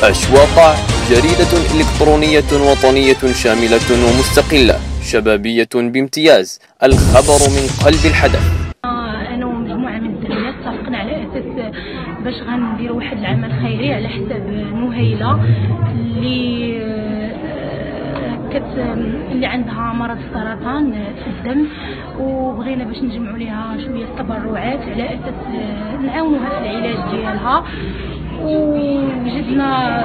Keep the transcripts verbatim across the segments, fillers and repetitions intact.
أشواق، جريدة إلكترونية وطنية شاملة ومستقلة شبابية بامتياز، الخبر من قلب الحدث. أنا ومجموعة من الدريات اتفقنا على أساس باش غنديروا واحد العمل خيري على حساب نهيلة اللي كت اللي عندها مرض السرطان في الدم، وبغينا باش نجمعوا لها شويه التبرعات على اساس نعاونوها في العلاج ديالها. وجدنا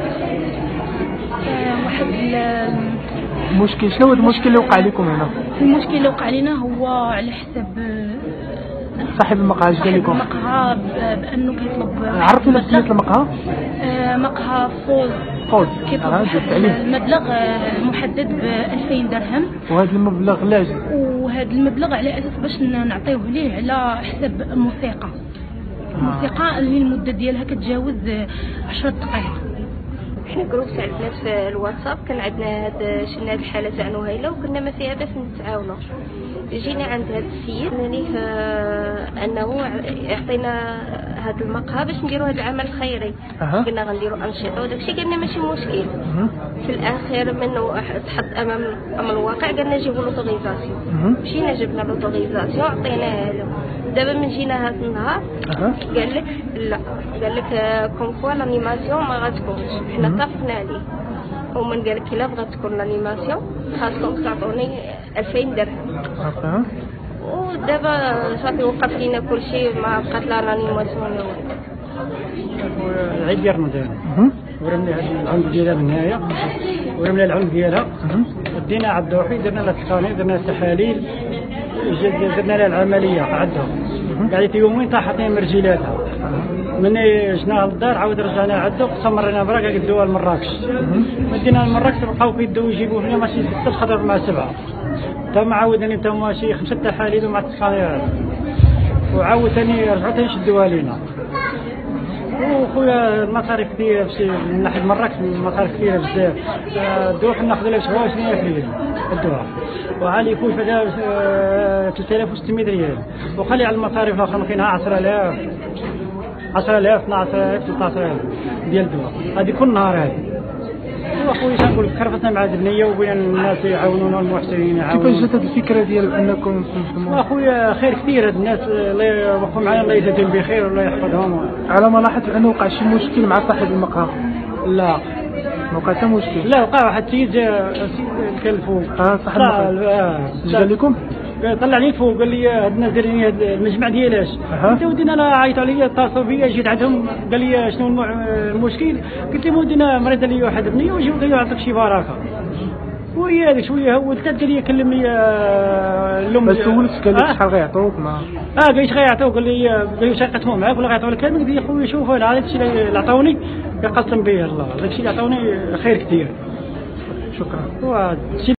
واحد المشكل. شنو هو المشكل اللي وقع لكم هنا؟ المشكل اللي وقع لنا هو على حساب صاحب المقهى. اش قال لكم؟ المقهى بانه كيطلب. عرفنا سميت المقهى؟ مقهى فوز. فوز كيطلب المبلغ محدد ب ألفين درهم. وهذا المبلغ لاش؟ وهذا المبلغ على اساس باش نعطيوه ليه على حساب الموسيقى. الموسيقى اللي المده ديالها كتجاوز عشرة دقائق. حنا جروب تاع البنات في الواتساب كان عندنا هاد شلنا هاد الحاله تاع نهيله وكنا ما فيها باش نتعاونوا. جينا عند هاد السيد قلنا ليه انه يعطينا هاد المقهى باش نديروا هاد العمل الخيري. أه. قلنا غنديروا انشطه وداكشي، قالنا ماشي مشكل. أه. في الاخير منه تحط امام امام الواقع قالنا جيبوا لوطوريزاسيون. مشينا جبنا لوطوريزاسيون عطيناها له. دابا من جينا هاد النهار أه. قال لك لا، قال لك كوم فوا لانيماسيون ما غتكونش. حنا اتفقنا عليه ومن قال لك الا بغات تكون لانيماسيون خاصكم تعطوني ألفين درهم. أه. ودابا صافي وقف لينا كلشي، ما بقات لا لانيماسيون لا والو. العيد ديال رمضان ورمنا العنق ديالها بالنهايه، ورمنا العنق ديالها ودينا عبد الوحيد، درنا لها التقاني، درنا التحاليل، درنا لها العمليه عندها. قعدت يومين طاحت لي مرجيلاتها. مني جناها للدار عاود رجعنا عندها وصمرنا براك قدوها لمراكش. مدينا لمراكش بقاو كيدو يجيبوا هنا ماشي ستة خضر مع سبعه. تما عاودني تا ماشي خمسه تحاليل ومع التقاني، وعاود ثاني رجعوا ثاني شدوها لينا. وخويا المصاريف كثيره من ناحيه مراكش، المصاريف كثيره بزاف. الدواء حنا ناخذ لها سبعة وعشرين ألف ريال الدواء، وعلي يكون فيها ثلاثة آلاف وستمية ريال، وخلي على المصاريف الاخرى كاينها عشرة آلاف عشرة آلاف اثناش آلاف ثلاثة عشر آلاف ديال الدواء هذه كل نهار. هذه واخويا شنقول لك، كرفتنا مع هذه النيه وبغينا الناس يعاونونا والمحسنين يعاونونا. كيفاش جات هذه الفكره ديال انكم تنظموا؟ اخويا خير كثير هاد الناس، الله يوفقهم معنا، الله يجازيهم بخير والله يحفظهم. على ما لاحظت انه وقع شي مشكل مع صاحب المقهى؟ لا ما وقع حتى مشكل. لا، وقع واحد السيد كان الفوق. اه صاحب المقهى. اه قال لكم؟ طلعني الفوق قال لي هاد الناس دايرين هاد المجمع ديالاش. انت ودينا انا عيطوا عليا اتصلوا بيا، جيت عندهم قال لي شنو المشكل؟ قلت لهم ودينا مريض لي واحد ابنيه وجي قال لي يعطيك شي بركه. وهي هذيك شويه هولت قال لي كلمني الام. بس سولت قال لك شحال غيعطوك؟ ما اه قال لي غيعطوك، قال لي قال لي شقتهم معاك ولا غيعطوا لك كامل؟ قلت له خويا شوف هذا الشيء اللي عطاوني يقسم به الله، هذاك الشيء اللي عطاوني خير كثير. شكرا.